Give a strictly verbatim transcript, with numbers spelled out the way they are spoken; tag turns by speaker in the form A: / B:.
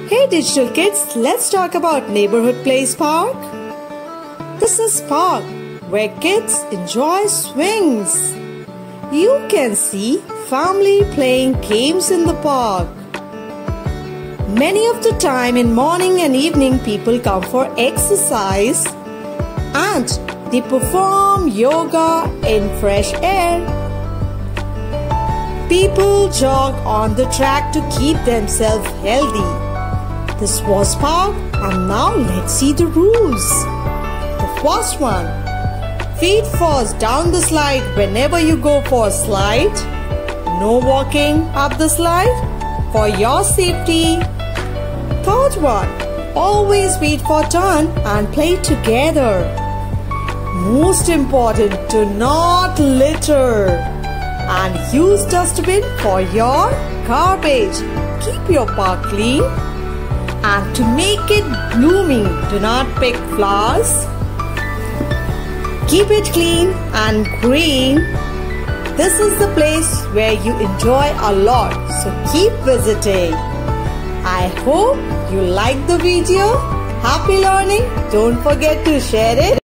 A: Hey digital kids, let's talk about Neighborhood Place Park. This is park where kids enjoy swings. You can see family playing games in the park. Many of the time in morning and evening people come for exercise and they perform yoga in fresh air. People jog on the track to keep themselves healthy. This was park and now let's see the rules. The first one, feet first down the slide whenever you go for a slide. No walking up the slide for your safety. Third one, always wait for turn and play together. Most important, do not litter and use dustbin for your garbage. Keep your park clean. And to make it blooming, do not pick flowers. Keep it clean and green. This is the place where you enjoy a lot, so keep visiting. I hope you like the video. Happy learning. Don't forget to share it.